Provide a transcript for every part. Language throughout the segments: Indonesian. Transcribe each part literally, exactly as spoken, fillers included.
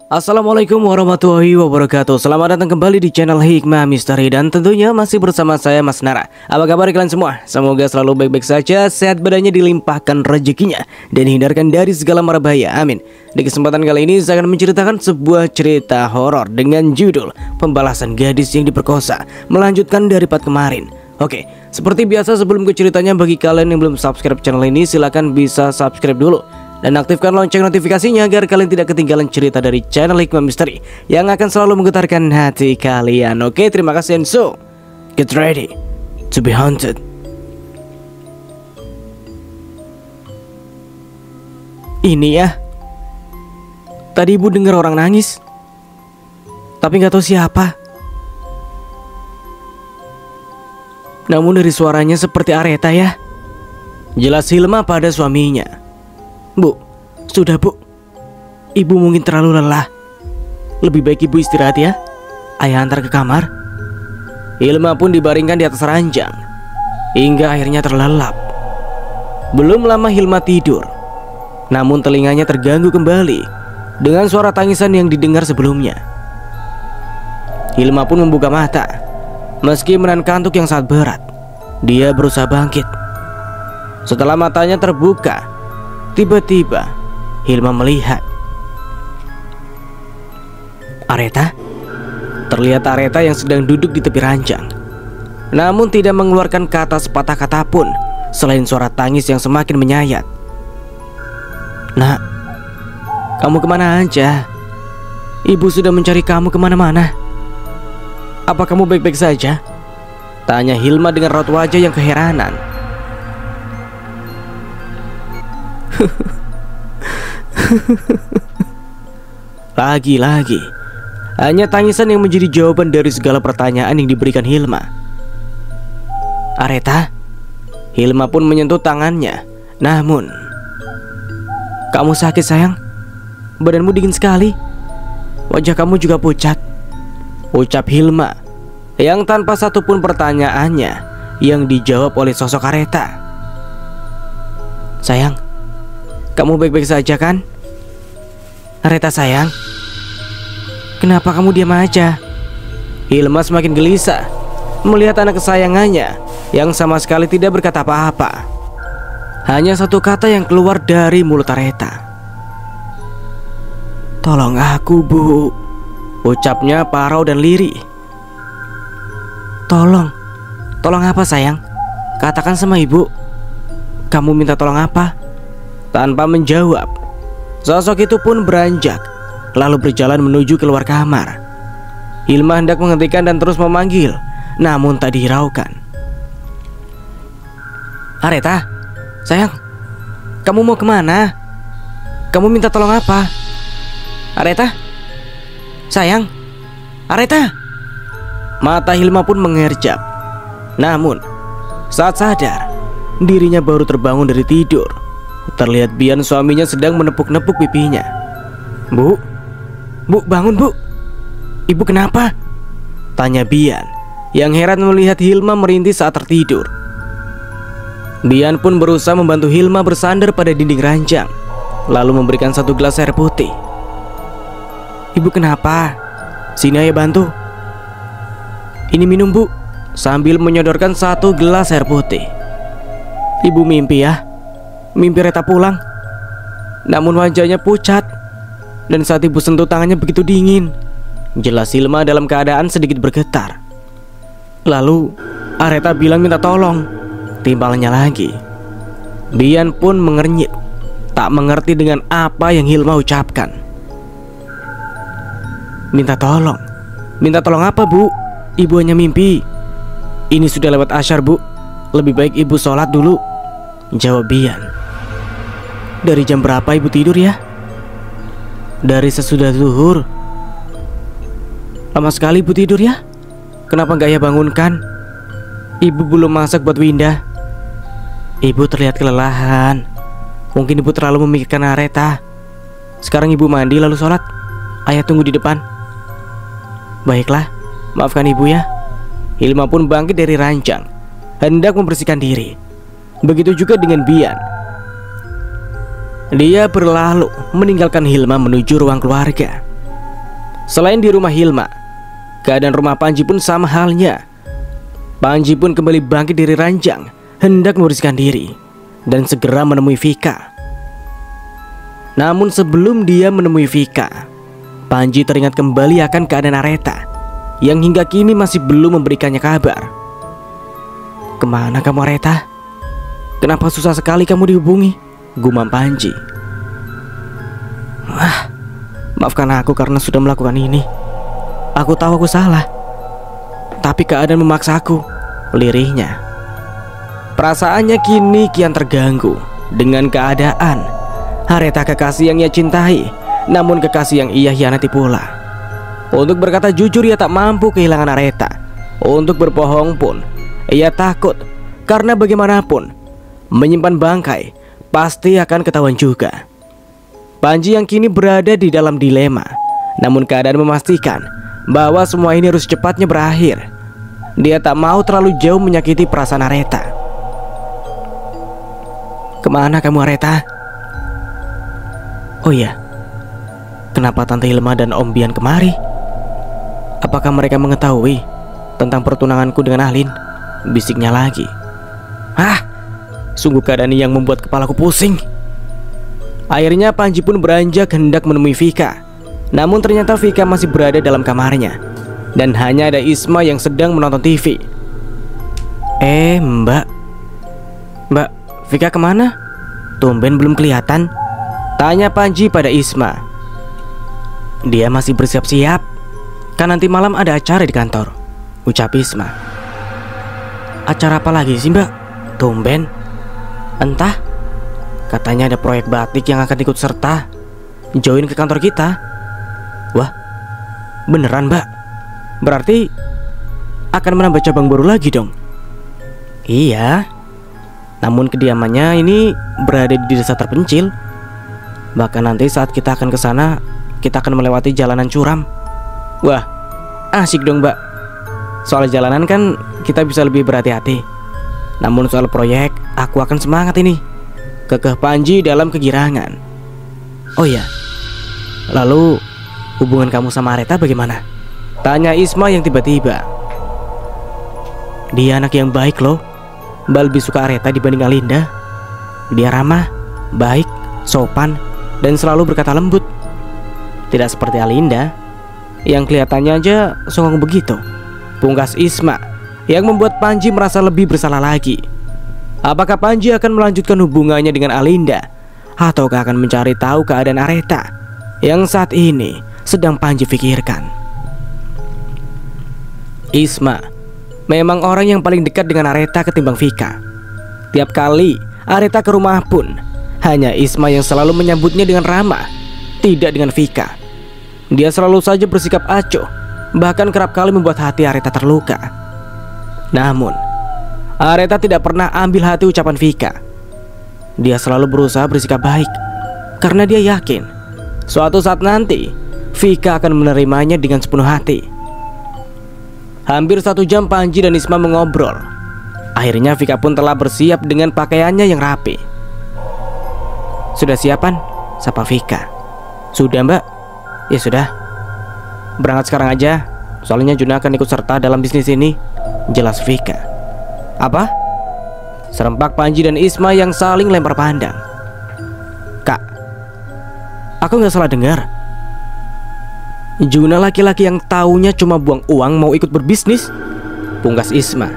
Assalamualaikum warahmatullahi wabarakatuh. Selamat datang kembali di channel Hikmah Misteri. Dan tentunya masih bersama saya Mas Nara. Apa kabar kalian semua? Semoga selalu baik-baik saja, sehat badannya, dilimpahkan rezekinya, dan dihindarkan dari segala mara bahaya, amin. Di kesempatan kali ini saya akan menceritakan sebuah cerita horor dengan judul Pembalasan Gadis yang Diperkosa, melanjutkan dari part kemarin. Oke, seperti biasa sebelum ke ceritanya, bagi kalian yang belum subscribe channel ini, silahkan bisa subscribe dulu dan aktifkan lonceng notifikasinya agar kalian tidak ketinggalan cerita dari channel Hikmah Misteri yang akan selalu menggetarkan hati kalian. Oke, terima kasih, and so get ready to be haunted. Ini ya, tadi ibu dengar orang nangis, tapi nggak tahu siapa. Namun dari suaranya seperti Areta ya. Jelas Hilma pada suaminya. Bu, sudah bu, ibu mungkin terlalu lelah. Lebih baik ibu istirahat ya. Ayah antar ke kamar. Hilma pun dibaringkan di atas ranjang hingga akhirnya terlelap. Belum lama Hilma tidur, namun telinganya terganggu kembali dengan suara tangisan yang didengar sebelumnya. Hilma pun membuka mata. Meski menahan kantuk yang sangat berat, dia berusaha bangkit. Setelah matanya terbuka, tiba-tiba Hilma melihat Areta. Terlihat Areta yang sedang duduk di tepi ranjang, namun tidak mengeluarkan kata sepatah kata pun selain suara tangis yang semakin menyayat. Nak, kamu kemana aja? Ibu sudah mencari kamu kemana-mana. Apa kamu baik-baik saja? Tanya Hilma dengan raut wajah yang keheranan. Lagi-lagi hanya tangisan yang menjadi jawaban dari segala pertanyaan yang diberikan Hilma. Areta. Hilma pun menyentuh tangannya. Namun, kamu sakit sayang? Badanmu dingin sekali. Wajah kamu juga pucat, ucap Hilma yang tanpa satupun pertanyaannya yang dijawab oleh sosok Areta. Sayang, kamu baik-baik saja kan? Areta sayang, kenapa kamu diam aja? Hilma semakin gelisah melihat anak kesayangannya yang sama sekali tidak berkata apa-apa. Hanya satu kata yang keluar dari mulut Areta. Tolong aku, Bu, ucapnya parau dan lirih. Tolong? Tolong apa sayang? Katakan sama ibu. Kamu minta tolong apa? Tanpa menjawab, sosok itu pun beranjak lalu berjalan menuju keluar kamar. Hilma hendak menghentikan dan terus memanggil, namun tak dihiraukan. Areta, sayang, kamu mau kemana? Kamu minta tolong apa? Areta, sayang, Areta. Mata Hilma pun mengerjap. Namun saat sadar, dirinya baru terbangun dari tidur. Terlihat Bian suaminya sedang menepuk-nepuk pipinya. Bu, Bu, bangun Bu. Ibu kenapa? Tanya Bian yang heran melihat Hilma merintih saat tertidur. Bian pun berusaha membantu Hilma bersandar pada dinding ranjang, lalu memberikan satu gelas air putih. Ibu kenapa? Sini ayah bantu. Ini minum Bu, sambil menyodorkan satu gelas air putih. Ibu mimpi ya? Mimpi Reta pulang. Namun wajahnya pucat, dan saat ibu sentuh tangannya begitu dingin. Jelas Hilma dalam keadaan sedikit bergetar. Lalu Areta bilang minta tolong. Timbalnya lagi. Bian pun mengernyit, tak mengerti dengan apa yang Hilma ucapkan. Minta tolong? Minta tolong apa Bu? Ibu hanya mimpi. Ini sudah lewat asyar Bu, lebih baik ibu sholat dulu, jawab Bian. Dari jam berapa ibu tidur ya? Dari sesudah zuhur. Lama sekali ibu tidur ya? Kenapa gak ya bangunkan? Ibu belum masak buat Winda. Ibu terlihat kelelahan. Mungkin ibu terlalu memikirkan Areta. Sekarang ibu mandi lalu sholat. Ayah tunggu di depan. Baiklah, maafkan ibu ya. Hilma pun bangkit dari ranjang, hendak membersihkan diri. Begitu juga dengan Bian. Dia berlalu meninggalkan Hilma menuju ruang keluarga. Selain di rumah Hilma, keadaan rumah Panji pun sama halnya. Panji pun kembali bangkit dari ranjang, hendak membersihkan diri dan segera menemui Vika. Namun sebelum dia menemui Vika, Panji teringat kembali akan keadaan Areta yang hingga kini masih belum memberikannya kabar. "Kemana kamu, Areta? Kenapa susah sekali kamu dihubungi?" gumam Panji. "Ah, maafkan aku karena sudah melakukan ini. Aku tahu aku salah, tapi keadaan memaksaku," lirihnya. Perasaannya kini kian terganggu dengan keadaan Areta, kekasih yang ia cintai, namun kekasih yang ia hianati pula. Untuk berkata jujur ia tak mampu kehilangan Areta. Untuk berbohong pun ia takut, karena bagaimanapun menyimpan bangkai pasti akan ketahuan juga. Panji yang kini berada di dalam dilema, namun keadaan memastikan bahwa semua ini harus cepatnya berakhir. Dia tak mau terlalu jauh menyakiti perasaan Areta. "Kemana kamu, Areta?" "Oh iya, kenapa Tante Hilma dan Om Bian kemari? Apakah mereka mengetahui tentang pertunanganku dengan Ahlin?" bisiknya lagi. "Ah, sungguh keadaan ini yang membuat kepalaku pusing." Akhirnya Panji pun beranjak hendak menemui Vika. Namun ternyata Vika masih berada dalam kamarnya, dan hanya ada Isma yang sedang menonton T V. "Eh mbak Mbak, Vika kemana? Tumben belum kelihatan," tanya Panji pada Isma. "Dia masih bersiap-siap, kan nanti malam ada acara di kantor," ucap Isma. "Acara apa lagi sih mbak? Tumben." "Entah, katanya ada proyek batik yang akan ikut serta join ke kantor kita." "Wah, beneran mbak? Berarti akan menambah cabang baru lagi dong?" "Iya, namun kediamannya ini berada di desa terpencil. Bahkan nanti saat kita akan ke sana, kita akan melewati jalanan curam." "Wah, asik dong mbak. Soal jalanan kan kita bisa lebih berhati-hati. Namun soal proyek, aku akan semangat ini," kekeh Panji dalam kegirangan. "Oh ya, lalu hubungan kamu sama Areta bagaimana?" tanya Isma yang tiba-tiba. "Dia anak yang baik loh. Mbak lebih suka Areta dibanding Alinda. Dia ramah, baik, sopan, dan selalu berkata lembut. Tidak seperti Alinda yang kelihatannya aja songong begitu," pungkas Isma, yang membuat Panji merasa lebih bersalah lagi. Apakah Panji akan melanjutkan hubungannya dengan Alinda, ataukah akan mencari tahu keadaan Areta yang saat ini sedang Panji pikirkan? Isma memang orang yang paling dekat dengan Areta ketimbang Vika. Tiap kali Areta ke rumah pun hanya Isma yang selalu menyambutnya dengan ramah, tidak dengan Vika. Dia selalu saja bersikap acuh, bahkan kerap kali membuat hati Areta terluka. Namun Areta tidak pernah ambil hati ucapan Vika. Dia selalu berusaha bersikap baik, karena dia yakin suatu saat nanti Vika akan menerimanya dengan sepenuh hati. Hampir satu jam Panji dan Isma mengobrol. Akhirnya Vika pun telah bersiap dengan pakaiannya yang rapi. "Sudah siapan?" sapa Vika. "Sudah mbak." "Ya sudah, berangkat sekarang aja. Soalnya Juna akan ikut serta dalam bisnis ini," jelas Vika. "Apa?" serempak Panji dan Isma yang saling lempar pandang. "Kak, aku nggak salah dengar? Juna laki-laki yang taunya cuma buang uang mau ikut berbisnis?" pungkas Isma.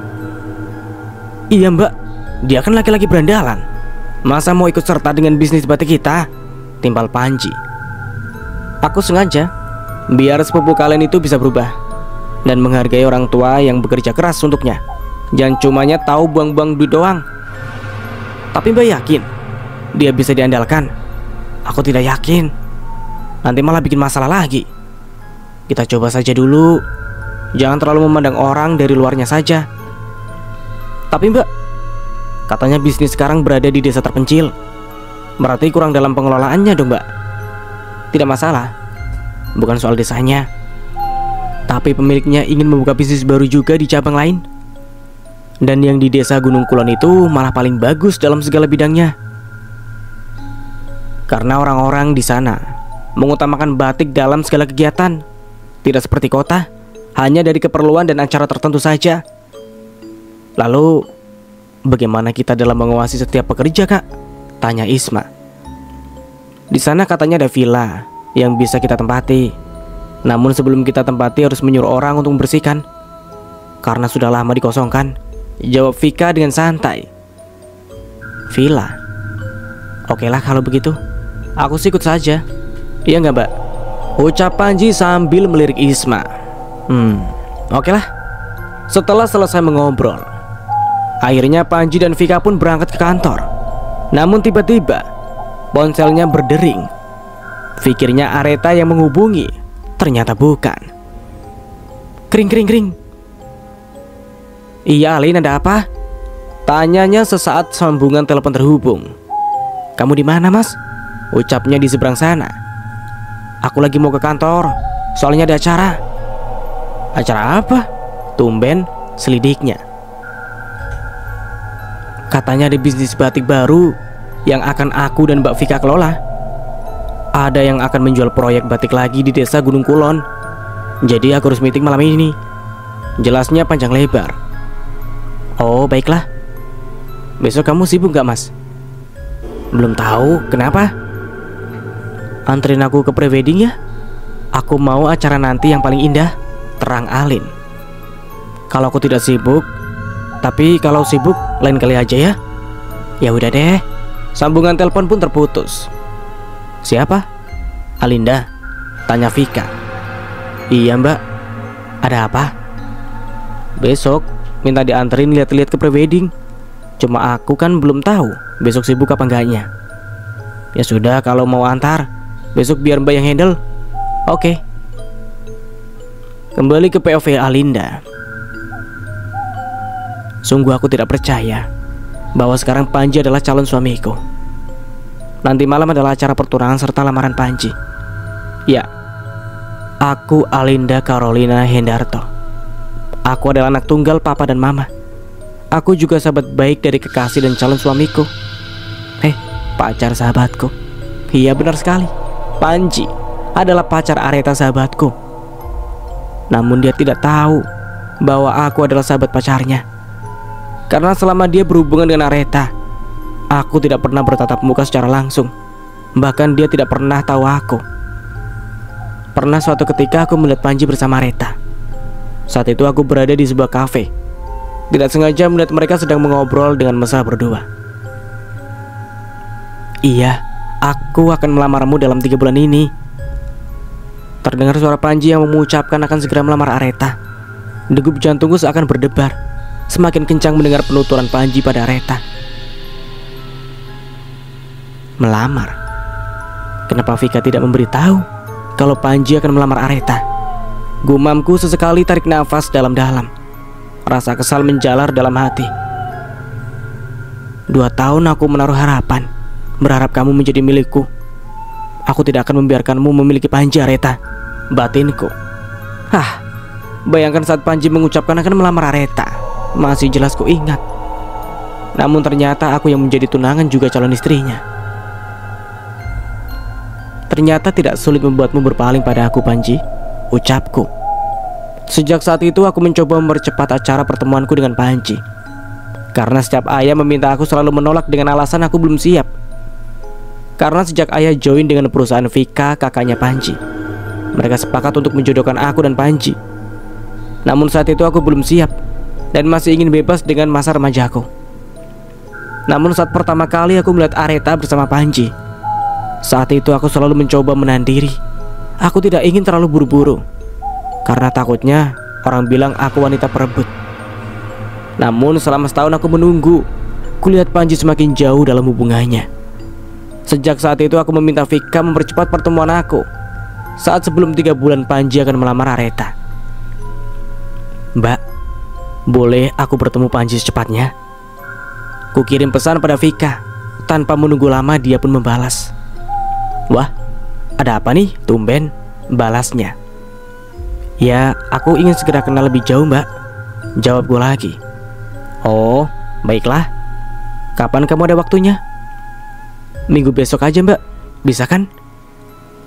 "Iya mbak, dia kan laki-laki berandalan. Masa mau ikut serta dengan bisnis batik kita?" timpal Panji. "Aku sengaja biar sepupu kalian itu bisa berubah dan menghargai orang tua yang bekerja keras untuknya. Jangan cumanya tahu buang-buang duit doang." "Tapi mbak yakin dia bisa diandalkan?" "Aku tidak yakin. Nanti malah bikin masalah lagi. Kita coba saja dulu. Jangan terlalu memandang orang dari luarnya saja." "Tapi mbak, katanya bisnis sekarang berada di desa terpencil. Berarti kurang dalam pengelolaannya dong mbak?" "Tidak masalah. Bukan soal desanya, tapi pemiliknya ingin membuka bisnis baru juga di cabang lain. Dan yang di desa Gunung Kulon itu malah paling bagus dalam segala bidangnya. Karena orang-orang di sana mengutamakan batik dalam segala kegiatan. Tidak seperti kota, hanya dari keperluan dan acara tertentu saja. Lalu, bagaimana kita dalam mengawasi setiap pekerja, Kak? Tanya Isma. Di sana katanya ada villa yang bisa kita tempati. Namun sebelum kita tempati harus menyuruh orang untuk membersihkan, karena sudah lama dikosongkan, jawab Vika dengan santai. Villa? Oke lah kalau begitu, aku sih ikut saja. Iya nggak, Mbak? Ucap Panji sambil melirik Isma. Hmm, oke lah. Setelah selesai mengobrol, akhirnya Panji dan Vika pun berangkat ke kantor. Namun tiba-tiba ponselnya berdering. Pikirnya Areta yang menghubungi, ternyata bukan. Kring kring kring. Iya Alin, ada apa? Tanyanya sesaat sambungan telepon terhubung. Kamu di mana, Mas? Ucapnya di seberang sana. Aku lagi mau ke kantor, soalnya ada acara. Acara apa? Tumben selidiknya. Katanya ada bisnis batik baru yang akan aku dan Mbak Vika kelola. Ada yang akan menjual proyek batik lagi di desa Gunung Kulon. Jadi aku harus meeting malam ini. Jelasnya panjang lebar. Oh baiklah. Besok kamu sibuk gak, Mas? Belum tahu, kenapa? Anterin aku ke prewedding ya. Aku mau acara nanti yang paling indah, terang Alin. Kalau aku tidak sibuk, tapi kalau sibuk lain kali aja ya. Ya udah deh. Sambungan telepon pun terputus. Siapa? Alinda, tanya Vika. Iya Mbak. Ada apa? Besok minta dianterin lihat-lihat ke prewedding. Cuma aku kan belum tahu besok sibuk apa enggaknya. Ya sudah, kalau mau antar, besok biar Mbak yang handle. Oke. Kembali ke P O V Alinda. Sungguh aku tidak percaya bahwa sekarang Panji adalah calon suamiku. Nanti malam adalah acara pertunangan serta lamaran Panji. Ya, aku Alinda Carolina Hendarto. Aku adalah anak tunggal papa dan mama. Aku juga sahabat baik dari kekasih dan calon suamiku. Eh, pacar sahabatku. Iya benar sekali, Panji adalah pacar Areta sahabatku. Namun dia tidak tahu bahwa aku adalah sahabat pacarnya. Karena selama dia berhubungan dengan Areta, aku tidak pernah bertatap muka secara langsung. Bahkan dia tidak pernah tahu aku. Pernah suatu ketika aku melihat Panji bersama Areta. Saat itu aku berada di sebuah kafe. Tidak sengaja melihat mereka sedang mengobrol dengan mesra berdua. Iya, aku akan melamarmu dalam tiga bulan ini. Terdengar suara Panji yang mengucapkan akan segera melamar Areta. Degup jantungku seakan berdebar. Semakin kencang mendengar penuturan Panji pada Areta. Melamar? Kenapa Vika tidak memberitahu kalau Panji akan melamar Areta? Gumamku sesekali tarik nafas dalam-dalam. Rasa kesal menjalar dalam hati. Dua tahun aku menaruh harapan, berharap kamu menjadi milikku. Aku tidak akan membiarkanmu memiliki Panji, Areta. Batinku. Hah, bayangkan saat Panji mengucapkan akan melamar Areta. Masih jelas ku ingat. Namun ternyata aku yang menjadi tunangan juga calon istrinya. Ternyata tidak sulit membuatmu berpaling pada aku, Panji, ucapku. Sejak saat itu aku mencoba mempercepat acara pertemuanku dengan Panji. Karena setiap ayah meminta aku selalu menolak dengan alasan aku belum siap. Karena sejak ayah join dengan perusahaan Vika, kakaknya Panji, mereka sepakat untuk menjodohkan aku dan Panji. Namun saat itu aku belum siap dan masih ingin bebas dengan masa remajaku. Namun saat pertama kali aku melihat Areta bersama Panji, saat itu aku selalu mencoba menahan diri. Aku tidak ingin terlalu buru-buru, karena takutnya orang bilang aku wanita perebut. Namun selama setahun aku menunggu, kulihat Panji semakin jauh dalam hubungannya. Sejak saat itu aku meminta Vika mempercepat pertemuan aku. Saat sebelum tiga bulan Panji akan melamar Areta. Mbak, boleh aku bertemu Panji secepatnya? Kukirim pesan pada Vika. Tanpa menunggu lama dia pun membalas. Wah, ada apa nih? Tumben balasnya. Ya, aku ingin segera kenal lebih jauh, Mbak, jawab gue lagi. Oh, baiklah. Kapan kamu ada waktunya? Minggu besok aja, Mbak. Bisa kan?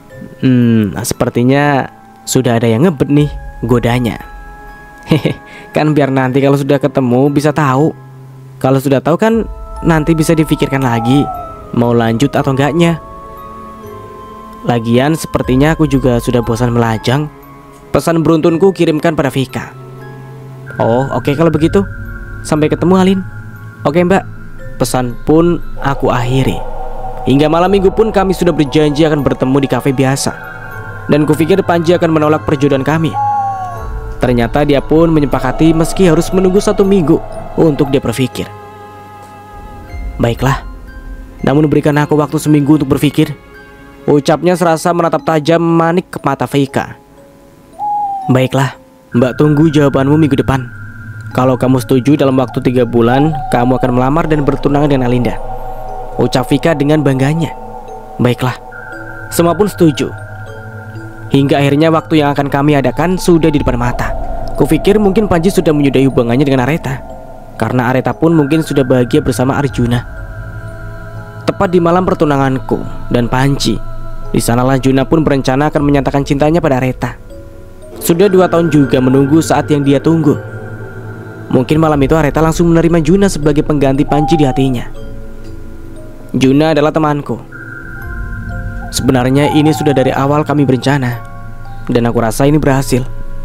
Hmm, sepertinya sudah ada yang ngebet nih godanya. Hehe, kan biar nanti kalau sudah ketemu bisa tahu. Kalau sudah tahu kan nanti bisa difikirkan lagi mau lanjut atau enggaknya. Lagian sepertinya aku juga sudah bosan melajang. Pesan beruntunku kirimkan pada Vika. Oh, oke okay, kalau begitu. Sampai ketemu Alin. Oke okay, Mbak. Pesan pun aku akhiri. Hingga malam minggu pun kami sudah berjanji akan bertemu di kafe biasa. Dan kupikir Panji akan menolak perjodohan kami. Ternyata dia pun menyepakati meski harus menunggu satu minggu untuk dia berpikir. Baiklah, namun berikan aku waktu seminggu untuk berpikir, ucapnya serasa menatap tajam manik ke mata Vika. Baiklah, Mbak tunggu jawabanmu minggu depan. Kalau kamu setuju dalam waktu tiga bulan, kamu akan melamar dan bertunangan dengan Alinda, ucap Vika dengan bangganya. Baiklah, semua pun setuju. Hingga akhirnya waktu yang akan kami adakan sudah di depan mata. Kupikir mungkin Panji sudah menyudahi hubungannya dengan Areta, karena Areta pun mungkin sudah bahagia bersama Arjuna. Tepat di malam pertunanganku dan Panji, di sanalah Juna pun berencana akan menyatakan cintanya pada Areta. Sudah dua tahun juga menunggu saat yang dia tunggu. Mungkin malam itu Areta langsung menerima Juna sebagai pengganti Panji di hatinya. Juna adalah temanku. Sebenarnya ini sudah dari awal kami berencana, dan aku rasa ini berhasil.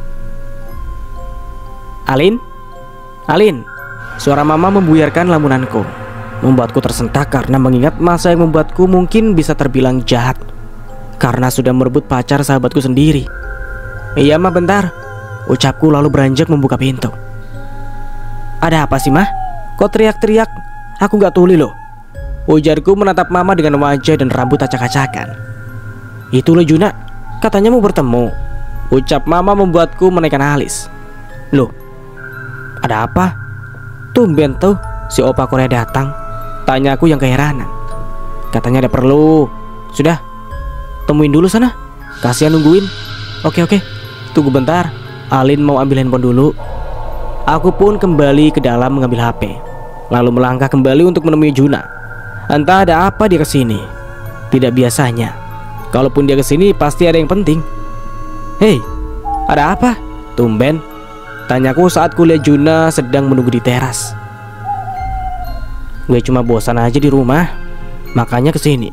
Alin? Alin? Suara mama membuyarkan lamunanku, membuatku tersentak karena mengingat masa yang membuatku mungkin bisa terbilang jahat, karena sudah merebut pacar sahabatku sendiri. Iya mah bentar, ucapku lalu beranjak membuka pintu. Ada apa sih mah? Kok teriak-teriak? Aku gak tuli loh, ujarku menatap mama dengan wajah dan rambut acak-acakan. Itu loh Juna, katanya mau bertemu, ucap mama membuatku menaikkan alis. Loh, ada apa? Tumben tuh si opa Korea datang, tanyaku yang keheranan. Katanya ada perlu. Sudah, temuin dulu sana, kasihan nungguin. Oke oke, tunggu bentar, Alin mau ambil handphone dulu. Aku pun kembali ke dalam mengambil H P, lalu melangkah kembali untuk menemui Juna. Entah ada apa dia kesini. Tidak biasanya, kalaupun dia kesini pasti ada yang penting. Hei, ada apa? Tumben, tanyaku saat kulihat Juna sedang menunggu di teras. Gue cuma bosan aja di rumah, makanya kesini.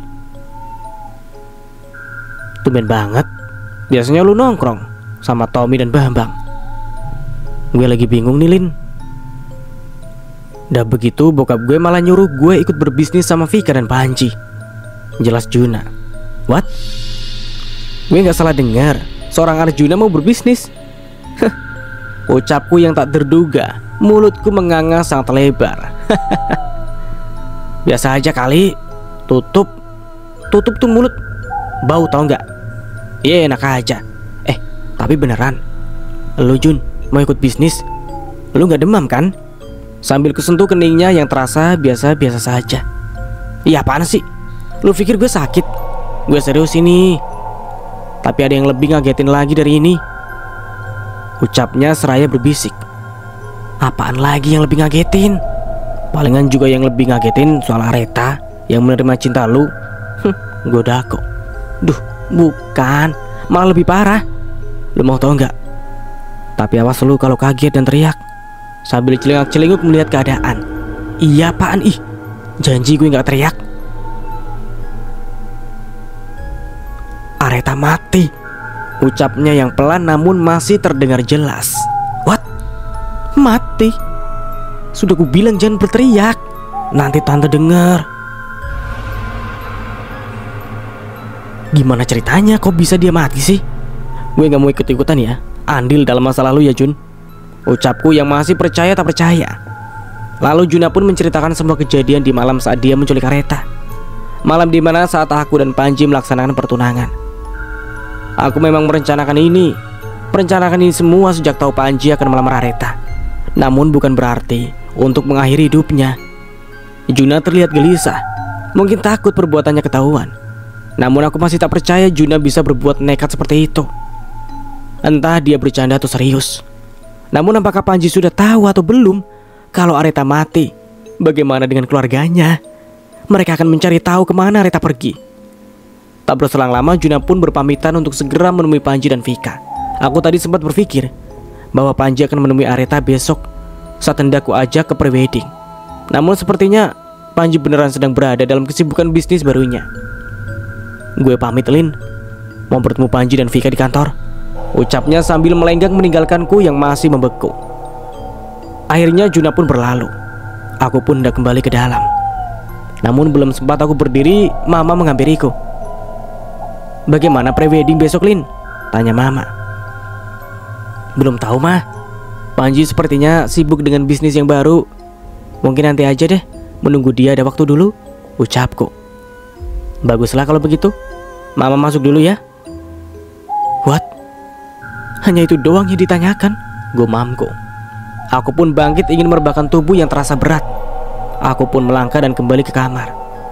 Tumben banget, biasanya lu nongkrong sama Tommy dan Bambang. Gue lagi bingung nih Lin. Dah begitu bokap gue malah nyuruh gue ikut berbisnis sama Vika dan Panji. Jelas Juna. What? Gue gak salah dengar, seorang Arjuna mau berbisnis. Ucapku yang tak terduga, mulutku menganga sangat lebar. Biasa aja kali. Tutup Tutup tuh mulut, bau tau gak? Iya enak aja. Eh tapi beneran, lu Jun mau ikut bisnis? Lu gak demam kan? Sambil kusentuh keningnya yang terasa biasa-biasa saja. Iya apaan sih? Lu pikir gue sakit? Gue serius ini. Tapi ada yang lebih ngagetin lagi dari ini, ucapnya seraya berbisik. Apaan lagi yang lebih ngagetin? Palingan juga yang lebih ngagetin soal Areta yang menerima cinta lu. Hm, godako. Duh, bukan, malah lebih parah. Lu mau tau nggak? Tapi awas lu kalau kaget dan teriak sambil celingak-celinguk melihat keadaan. Iya apaan ih? Janji gue nggak teriak. Areta mati, ucapnya yang pelan namun masih terdengar jelas. What? Mati? Sudah gue bilang jangan berteriak, nanti tante dengar. Gimana ceritanya kok bisa dia mati sih? Gue gak mau ikut-ikutan ya, andil dalam masa lalu ya Jun, ucapku yang masih percaya tak percaya. Lalu Juna pun menceritakan semua kejadian di malam saat dia menculik Areta. Malam dimana saat aku dan Panji melaksanakan pertunangan. Aku memang merencanakan ini Merencanakan ini semua sejak tahu Panji akan melamar Areta. Namun bukan berarti untuk mengakhiri hidupnya. Juna terlihat gelisah, mungkin takut perbuatannya ketahuan. Namun aku masih tak percaya Juna bisa berbuat nekat seperti itu. Entah dia bercanda atau serius. Namun apakah Panji sudah tahu atau belum kalau Areta mati? Bagaimana dengan keluarganya? Mereka akan mencari tahu kemana Areta pergi. Tak berselang lama, Juna pun berpamitan untuk segera menemui Panji dan Vika. Aku tadi sempat berpikir bahwa Panji akan menemui Aretha besok saat hendak ku ajak ke prewedding. Namun sepertinya Panji beneran sedang berada dalam kesibukan bisnis barunya. Gue pamit, Lin. Mau bertemu Panji dan Vika di kantor, ucapnya sambil melenggang meninggalkanku yang masih membeku. Akhirnya Juna pun berlalu. Aku pun hendak kembali ke dalam. Namun belum sempat aku berdiri, Mama menghampiriku. "Bagaimana prewedding besok, Lin?" tanya Mama. "Belum tahu, Mah. Panji sepertinya sibuk dengan bisnis yang baru. Mungkin nanti aja deh, menunggu dia ada waktu dulu," ucapku. "Baguslah kalau begitu. Mama masuk dulu ya." "What? Hanya itu doang yang ditanyakan?" gumamku. Aku pun bangkit ingin merebahkan tubuh yang terasa berat. Aku pun melangkah dan kembali ke kamar.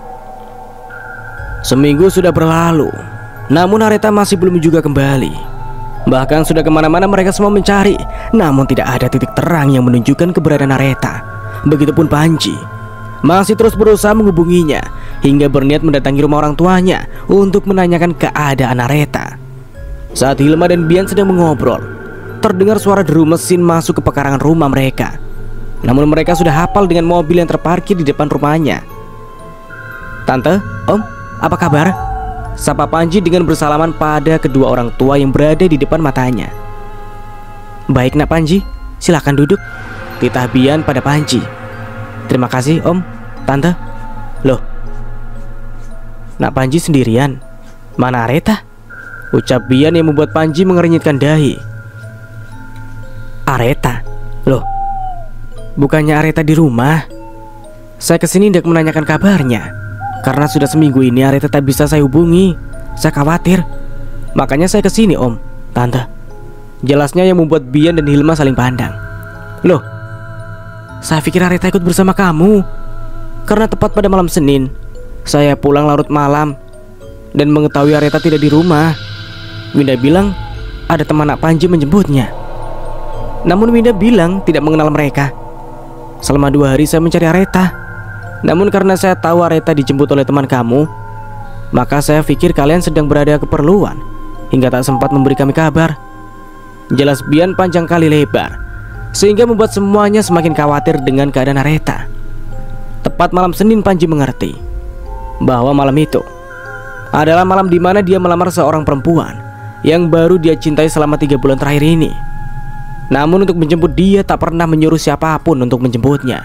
Seminggu sudah berlalu, namun Aretha masih belum juga kembali. Bahkan sudah kemana-mana mereka semua mencari, namun tidak ada titik terang yang menunjukkan keberadaan Aretha. Begitupun Panji masih terus berusaha menghubunginya, hingga berniat mendatangi rumah orang tuanya untuk menanyakan keadaan Aretha. Saat Hilma dan Bian sedang mengobrol, terdengar suara deru mesin masuk ke pekarangan rumah mereka. Namun mereka sudah hafal dengan mobil yang terparkir di depan rumahnya. "Tante, Om, apa kabar?" sapa Panji dengan bersalaman pada kedua orang tua yang berada di depan matanya. "Baik, Nak Panji, silakan duduk," titah Bian pada Panji. "Terima kasih, Om, Tante." "Loh, Nak Panji sendirian? Mana Aretha?" ucap Bian yang membuat Panji mengernyitkan dahi. "Aretha? Loh, bukannya Aretha di rumah? Saya kesini hendak menanyakan kabarnya. Karena sudah seminggu ini Aretha tak bisa saya hubungi. Saya khawatir. Makanya saya kesini, Om, Tante," jelasnya yang membuat Bian dan Hilma saling pandang. "Loh, saya pikir Aretha ikut bersama kamu. Karena tepat pada malam Senin saya pulang larut malam dan mengetahui Aretha tidak di rumah. Winda bilang ada teman Nak Panji menjemputnya. Namun Winda bilang tidak mengenal mereka. Selama dua hari saya mencari Aretha. Namun karena saya tahu Aretha dijemput oleh teman kamu, maka saya pikir kalian sedang berada keperluan, hingga tak sempat memberi kami kabar," jelas Bian panjang kali lebar, sehingga membuat semuanya semakin khawatir dengan keadaan Aretha. Tepat malam Senin, Panji mengerti bahwa malam itu adalah malam di mana dia melamar seorang perempuan yang baru dia cintai selama tiga bulan terakhir ini. Namun untuk menjemput dia tak pernah menyuruh siapapun untuk menjemputnya.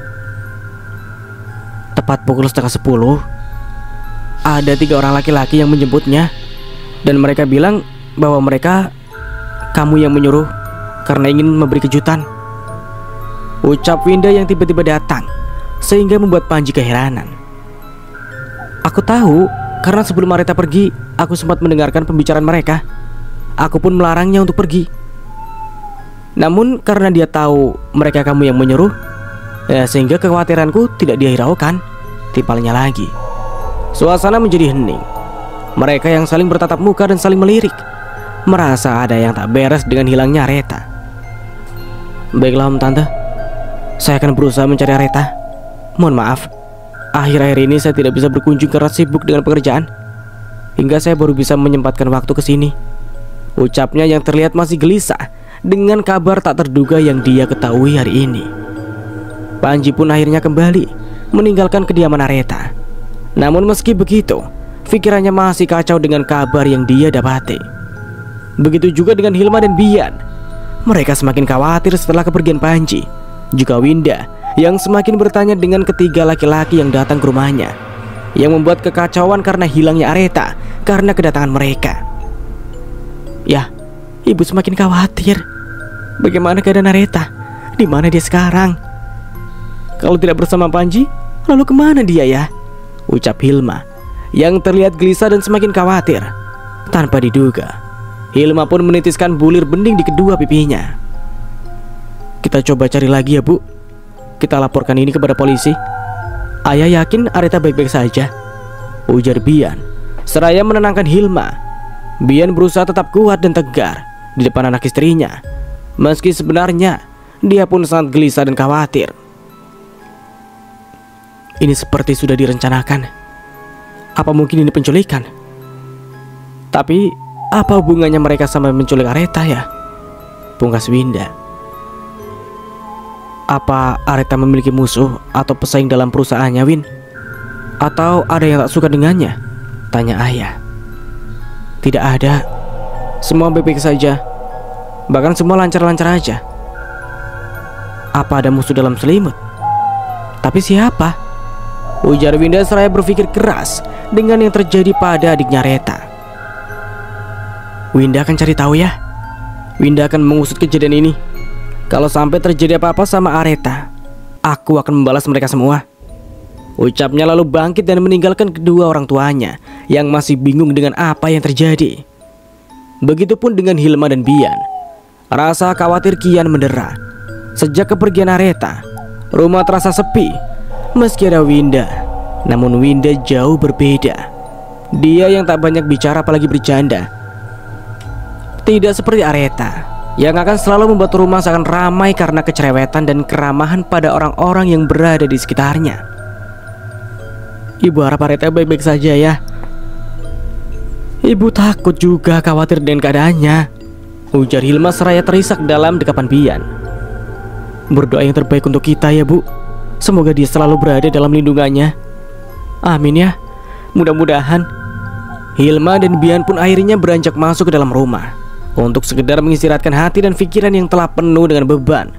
Tepat pukul setengah sepuluh, ada tiga orang laki-laki yang menjemputnya, dan mereka bilang bahwa mereka kamu yang menyuruh karena ingin memberi kejutan, ucap Winda yang tiba-tiba datang, sehingga membuat Panji keheranan. "Aku tahu, karena sebelum Aretha pergi, aku sempat mendengarkan pembicaraan mereka. Aku pun melarangnya untuk pergi. Namun karena dia tahu mereka kamu yang menyuruh, ya, sehingga kekhawatiranku tidak dia hiraukan," tipalnya lagi. Suasana menjadi hening. Mereka yang saling bertatap muka dan saling melirik, merasa ada yang tak beres dengan hilangnya Aretha. "Baiklah, Om, Tante, saya akan berusaha mencari Aretha. Mohon maaf, akhir-akhir ini saya tidak bisa berkunjung karena sibuk dengan pekerjaan, hingga saya baru bisa menyempatkan waktu ke sini," ucapnya yang terlihat masih gelisah dengan kabar tak terduga yang dia ketahui hari ini. Panji pun akhirnya kembali meninggalkan kediaman Aretha. Namun meski begitu, pikirannya masih kacau dengan kabar yang dia dapati. Begitu juga dengan Hilma dan Bian. Mereka semakin khawatir setelah kepergian Panji. Juga Winda yang semakin bertanya dengan ketiga laki-laki yang datang ke rumahnya, yang membuat kekacauan karena hilangnya Aretha karena kedatangan mereka. "Ya, ibu semakin khawatir. Bagaimana keadaan Aretha? Di mana dia sekarang? Kalau tidak bersama Panji, lalu kemana dia ya?" ucap Hilma yang terlihat gelisah dan semakin khawatir. Tanpa diduga, Hilma pun menitiskan bulir bening di kedua pipinya. "Kita coba cari lagi ya, Bu. Kita laporkan ini kepada polisi. Ayah yakin Aretha baik-baik saja," ujar Bian seraya menenangkan Hilma. Bian berusaha tetap kuat dan tegar di depan anak istrinya, meski sebenarnya dia pun sangat gelisah dan khawatir. "Ini seperti sudah direncanakan. Apa mungkin ini penculikan?" Tapi apa hubungannya mereka sama menculik Areta ya? Pungkas Winda. Apa Areta memiliki musuh atau pesaing dalam perusahaannya, Win? Atau ada yang tak suka dengannya? Tanya ayah. Tidak ada. Semua baik-baik saja. Bahkan semua lancar-lancar aja. Apa ada musuh dalam selimut? Tapi siapa? Ujar Winda seraya berpikir keras dengan yang terjadi pada adiknya Reta. Winda akan cari tahu ya. Winda akan mengusut kejadian ini. Kalau sampai terjadi apa-apa sama Areta, aku akan membalas mereka semua. Ucapnya lalu bangkit dan meninggalkan kedua orang tuanya yang masih bingung dengan apa yang terjadi. Begitupun dengan Hilma dan Bian. Rasa khawatir kian mendera. Sejak kepergian Areta, rumah terasa sepi. Meski ada Winda, namun Winda jauh berbeda. Dia yang tak banyak bicara apalagi bercanda. Tidak seperti Areta yang akan selalu membuat rumah seakan ramai karena kecerewetan dan keramahan pada orang-orang yang berada di sekitarnya. Ibu harap Areta baik-baik saja ya. Ibu takut juga khawatir dengan keadaannya, ujar Hilma seraya terisak dalam dekapan Bian. Berdoa yang terbaik untuk kita ya Bu. Semoga dia selalu berada dalam lindungannya. Amin ya. Mudah-mudahan. Hilma dan Bian pun akhirnya beranjak masuk ke dalam rumah untuk sekedar mengistirahatkan hati dan pikiran yang telah penuh dengan beban.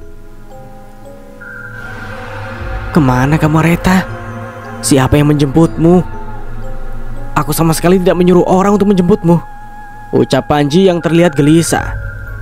Kemana kamu Areta? Siapa yang menjemputmu? Aku sama sekali tidak menyuruh orang untuk menjemputmu, ucap Panji yang terlihat gelisah.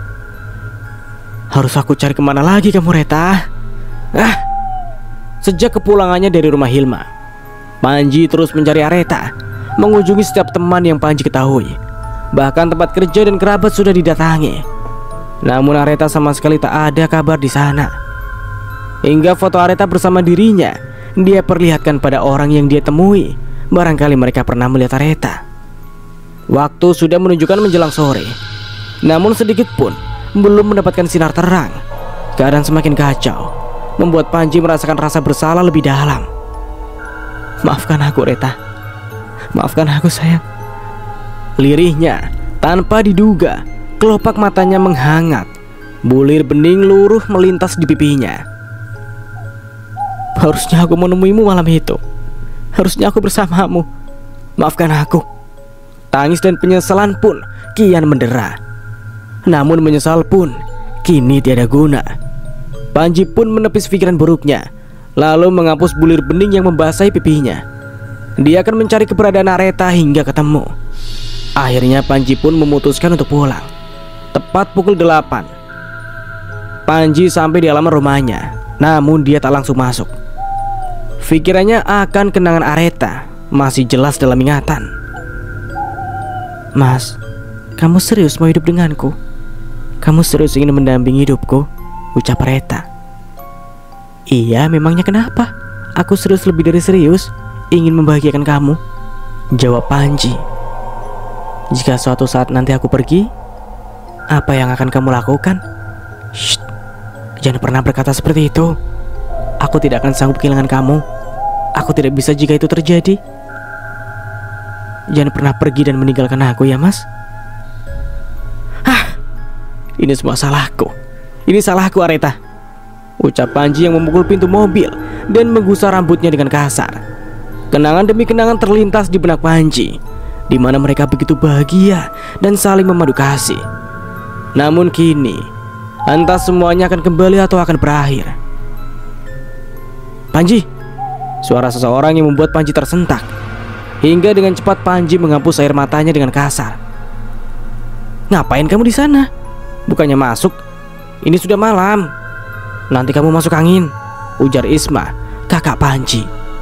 Harus aku cari kemana lagi kamu Reta? Ah. Sejak kepulangannya dari rumah Hilma, Panji terus mencari Areta, mengunjungi setiap teman yang Panji ketahui. Bahkan tempat kerja dan kerabat sudah didatangi. Namun Areta sama sekali tak ada kabar di sana. Hingga foto Areta bersama dirinya dia perlihatkan pada orang yang dia temui. Barangkali mereka pernah melihat Areta. Waktu sudah menunjukkan menjelang sore, namun sedikit pun belum mendapatkan sinar terang. Keadaan semakin kacau, membuat Panji merasakan rasa bersalah lebih dalam. Maafkan aku Reta. Maafkan aku sayang. Lirihnya tanpa diduga, kelopak matanya menghangat. Bulir bening luruh melintas di pipinya. Harusnya aku menemuimu malam itu. Harusnya aku bersamamu. Maafkan aku. Tangis dan penyesalan pun kian mendera. Namun menyesal pun kini tiada guna. Panji pun menepis pikiran buruknya, lalu menghapus bulir bening yang membasahi pipinya. Dia akan mencari keberadaan Areta hingga ketemu. Akhirnya Panji pun memutuskan untuk pulang. Tepat pukul delapan, Panji sampai di halaman rumahnya. Namun dia tak langsung masuk. Pikirannya akan kenangan Areta masih jelas dalam ingatan. Mas, kamu serius mau hidup denganku? Kamu serius ingin mendampingi hidupku? Ucap Areta. Iya, memangnya kenapa? Aku serius lebih dari serius, ingin membahagiakan kamu, jawab Panji. Jika suatu saat nanti aku pergi, apa yang akan kamu lakukan? Shh, jangan pernah berkata seperti itu. Aku tidak akan sanggup kehilangan kamu. Aku tidak bisa jika itu terjadi. Jangan pernah pergi dan meninggalkan aku ya mas. Hah, ini semua salahku. Ini salahku Areta, ucap Panji yang memukul pintu mobil dan menggusar rambutnya dengan kasar. Kenangan demi kenangan terlintas di benak Panji, di mana mereka begitu bahagia dan saling memadu kasih. Namun kini entah semuanya akan kembali atau akan berakhir. Panji, suara seseorang yang membuat Panji tersentak. Hingga dengan cepat Panji menghapus air matanya dengan kasar. Ngapain kamu di sana? Bukannya masuk? Ini sudah malam. Nanti kamu masuk angin, ujar Isma, kakak Panji.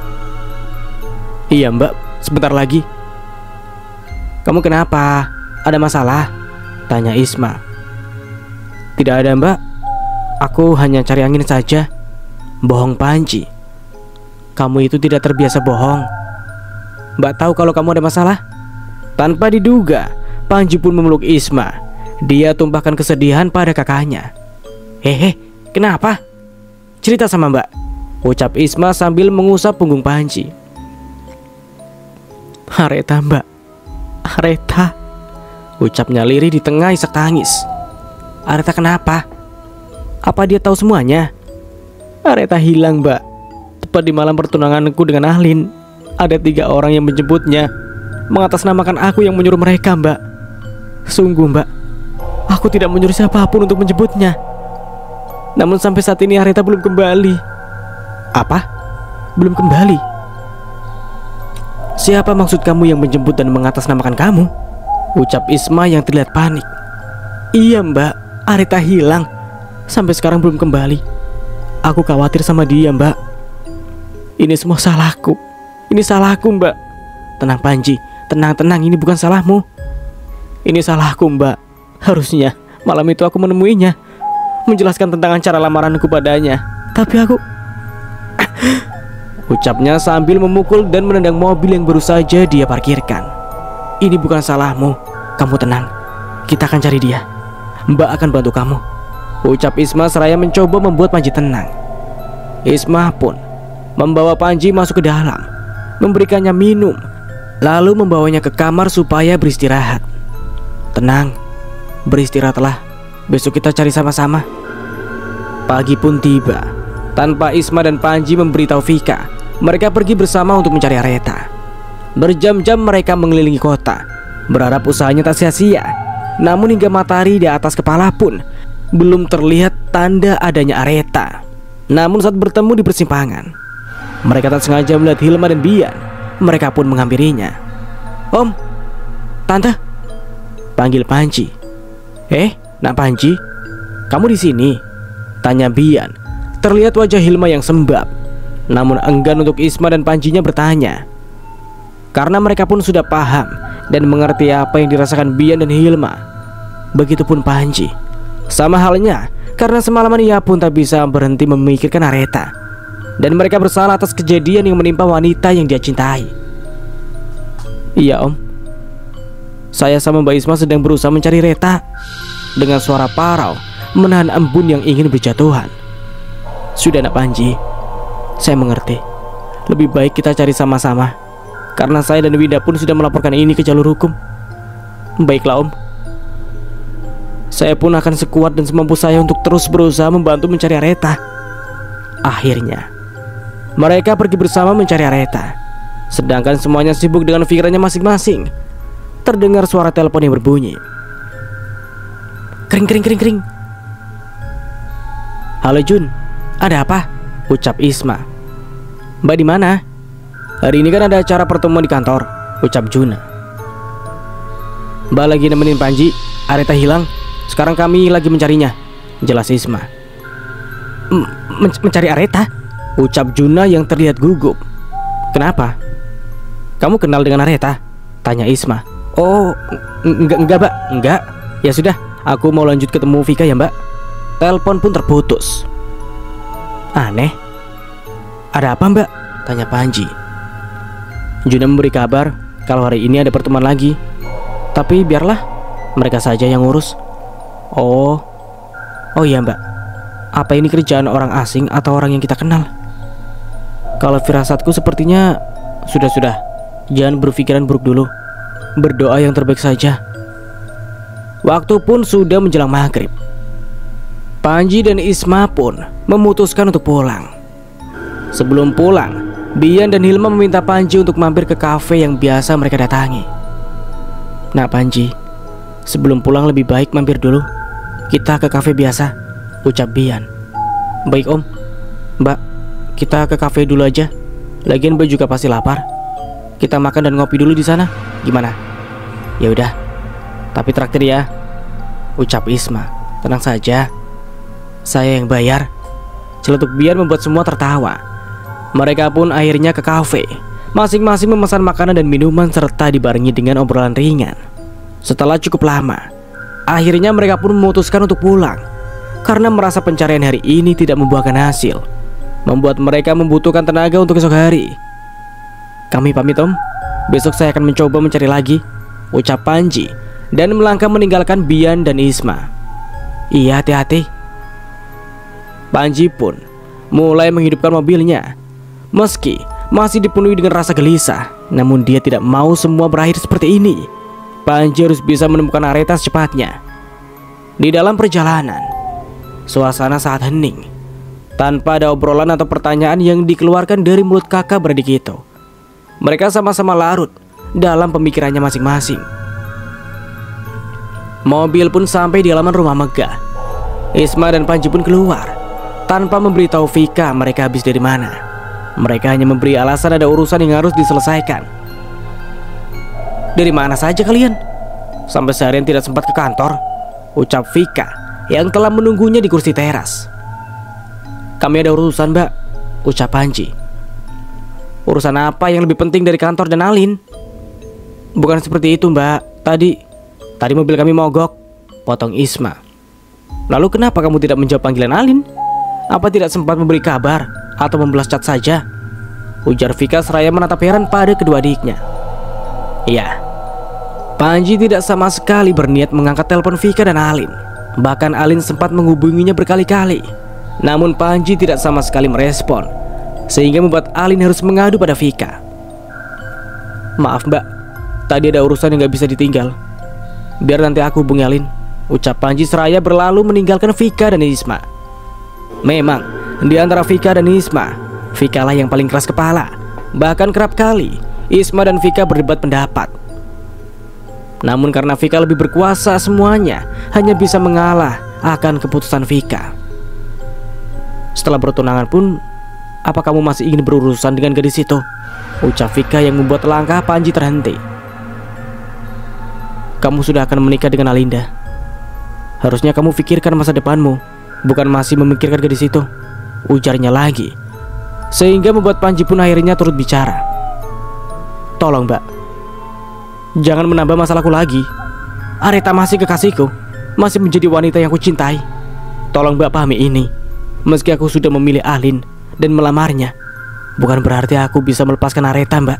Iya mbak, sebentar lagi. Kamu kenapa? Ada masalah? Tanya Isma. Tidak ada mbak, aku hanya cari angin saja. Bohong Panji. Kamu itu tidak terbiasa bohong. Mbak tahu kalau kamu ada masalah? Tanpa diduga, Panji pun memeluk Isma. Dia tumpahkan kesedihan pada kakaknya. Hehe, kenapa? Cerita sama mbak, ucap Isma sambil mengusap punggung Panji. Areta mbak, Areta, ucapnya lirih di tengah isak tangis. Areta kenapa? Apa dia tahu semuanya? Areta hilang, Mbak. Tepat di malam pertunanganku dengan Ahlin, ada tiga orang yang menjemputnya, mengatasnamakan aku yang menyuruh mereka, Mbak. Sungguh, Mbak, aku tidak menyuruh siapapun untuk menjemputnya. Namun sampai saat ini Areta belum kembali. Apa? Belum kembali? Siapa maksud kamu yang menjemput dan mengatasnamakan kamu? Ucap Isma yang terlihat panik. Iya, Mbak, Areta hilang. Sampai sekarang belum kembali. Aku khawatir sama dia, Mbak. Ini semua salahku. Ini salahku, Mbak. Tenang, Panji. Tenang-tenang, ini bukan salahmu. Ini salahku, Mbak. Harusnya malam itu aku menemuinya, menjelaskan tentang acara lamaranku padanya. Tapi aku ucapnya sambil memukul dan menendang mobil yang baru saja dia parkirkan. Ini bukan salahmu. Kamu tenang. Kita akan cari dia. Mbak akan bantu kamu, ucap Isma seraya mencoba membuat Panji tenang. Isma pun membawa Panji masuk ke dalam, memberikannya minum, lalu membawanya ke kamar supaya beristirahat. Tenang, beristirahatlah. Besok kita cari sama-sama. Pagi pun tiba. Tanpa Isma dan Panji memberitahu Vika, mereka pergi bersama untuk mencari Areta. Berjam-jam mereka mengelilingi kota, berharap usahanya tak sia-sia. Namun hingga matahari di atas kepala pun belum terlihat tanda adanya Areta. Namun saat bertemu di persimpangan, mereka tak sengaja melihat Hilma dan Bian. Mereka pun menghampirinya. Om, Tante, panggil Panji. Eh, Nak Panji, kamu di sini? Tanya Bian. Terlihat wajah Hilma yang sembab, namun enggan untuk Isma dan Panjinya bertanya, karena mereka pun sudah paham dan mengerti apa yang dirasakan Bian dan Hilma. Begitupun Panji. Sama halnya, karena semalaman ia pun tak bisa berhenti memikirkan Areta, dan mereka bersalah atas kejadian yang menimpa wanita yang dia cintai. Iya, Om. Saya sama Mbak Isma sedang berusaha mencari Reta. Dengan suara parau menahan embun yang ingin berjatuhan. Sudah, Nak Panji, saya mengerti. Lebih baik kita cari sama-sama, karena saya dan Winda pun sudah melaporkan ini ke jalur hukum. Baiklah, Om. Saya pun akan sekuat dan semampu saya untuk terus berusaha membantu mencari Areta. Akhirnya mereka pergi bersama mencari Areta. Sedangkan semuanya sibuk dengan pikirannya masing-masing. Terdengar suara telepon yang berbunyi. Kering kering kering kering. Halo Jun, ada apa? Ucap Isma. Mbak di mana? Hari ini kan ada acara pertemuan di kantor, ucap Juna. Mbak lagi nemenin Panji. Areta hilang. Sekarang kami lagi mencarinya, jelas Isma. Men mencari Areta? Ucap Juna yang terlihat gugup. Kenapa? Kamu kenal dengan Areta? Tanya Isma. Oh, enggak, enggak, Mbak. Enggak. Ya sudah, aku mau lanjut ketemu Vika ya, Mbak. Telepon pun terputus. Aneh. Ada apa, Mbak? Tanya Panji. Juna memberi kabar kalau hari ini ada pertemuan lagi. Tapi biarlah, mereka saja yang ngurus. Oh, oh iya, Mbak. Apa ini kerjaan orang asing atau orang yang kita kenal? Kalau firasatku sepertinya sudah-sudah. Jangan berpikiran buruk dulu. Berdoa yang terbaik saja. Waktu pun sudah menjelang maghrib. Panji dan Isma pun memutuskan untuk pulang. Sebelum pulang, Bian dan Hilma meminta Panji untuk mampir ke kafe yang biasa mereka datangi. Nah Panji, sebelum pulang lebih baik mampir dulu. Kita ke kafe biasa, ucap Bian. Baik Om. Mbak, kita ke kafe dulu aja. Lagian Mbak juga pasti lapar. Kita makan dan ngopi dulu di sana. Gimana? Ya udah. Tapi traktir ya, ucap Isma. Tenang saja, saya yang bayar. Celetuk Bian membuat semua tertawa. Mereka pun akhirnya ke kafe. Masing-masing memesan makanan dan minuman serta dibarengi dengan obrolan ringan. Setelah cukup lama, akhirnya mereka pun memutuskan untuk pulang, karena merasa pencarian hari ini tidak membuahkan hasil, membuat mereka membutuhkan tenaga untuk esok hari. Kami pamit Om, besok saya akan mencoba mencari lagi, ucap Panji dan melangkah meninggalkan Bian dan Isma. Iya, hati-hati. Panji pun mulai menghidupkan mobilnya. Meski masih dipenuhi dengan rasa gelisah, namun dia tidak mau semua berakhir seperti ini. Panji harus bisa menemukan Aretha secepatnya. Di dalam perjalanan, suasana sangat hening, tanpa ada obrolan atau pertanyaan yang dikeluarkan dari mulut kakak beradik itu. Mereka sama-sama larut dalam pemikirannya masing-masing. Mobil pun sampai di halaman rumah megah. Isma dan Panji pun keluar tanpa memberitahu Vika mereka habis dari mana. Mereka hanya memberi alasan ada urusan yang harus diselesaikan. "Dari mana saja kalian? Sampai seharian tidak sempat ke kantor," ucap Vika yang telah menunggunya di kursi teras. "Kami ada urusan, Mbak," ucap Panji. "Urusan apa yang lebih penting dari kantor dan Alin?" "Bukan seperti itu, Mbak. Tadi Tadi mobil kami mogok," potong Isma. "Lalu kenapa kamu tidak menjawab panggilan Alin? Apa tidak sempat memberi kabar atau membalas chat saja?" ujar Vika seraya menatap heran pada kedua adiknya. Ya, Panji tidak sama sekali berniat mengangkat telepon Vika dan Alin. Bahkan Alin sempat menghubunginya berkali-kali, namun Panji tidak sama sekali merespon, sehingga membuat Alin harus mengadu pada Vika. "Maaf Mbak, tadi ada urusan yang gak bisa ditinggal. Biar nanti aku hubungi Alin," ucap Panji seraya berlalu meninggalkan Vika dan Isma. Memang di antara Vika dan Isma, Vika lah yang paling keras kepala. Bahkan kerap kali Isma dan Vika berdebat pendapat. Namun karena Vika lebih berkuasa, semuanya hanya bisa mengalah akan keputusan Vika. Setelah bertunangan pun, "Apa kamu masih ingin berurusan dengan gadis itu?" ucap Vika yang membuat langkah Panji terhenti. "Kamu sudah akan menikah dengan Alinda. Harusnya kamu pikirkan masa depanmu, bukan masih memikirkan gadis itu," ujarnya lagi, sehingga membuat Panji pun akhirnya turut bicara. "Tolong Mbak, jangan menambah masalahku lagi. Aretha masih kekasihku, masih menjadi wanita yang kucintai. Tolong Mbak pahami ini. Meski aku sudah memilih Alin dan melamarnya, bukan berarti aku bisa melepaskan Aretha, Mbak.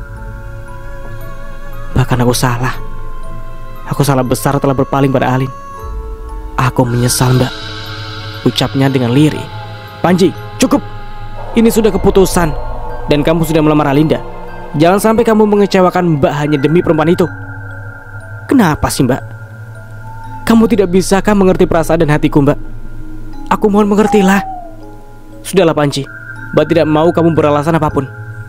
Bahkan aku salah. Aku salah besar telah berpaling pada Alin. Aku menyesal, Mbak," ucapnya dengan lirih. "Panji, cukup. Ini sudah keputusan, dan kamu sudah melamar Alinda. Jangan sampai kamu mengecewakan Mbak hanya demi perempuan itu." "Kenapa sih, Mbak? Kamu tidak bisakah mengerti perasaan dan hatiku, Mbak? Aku mohon mengertilah." "Sudahlah Panji, Mbak tidak mau kamu beralasan apapun.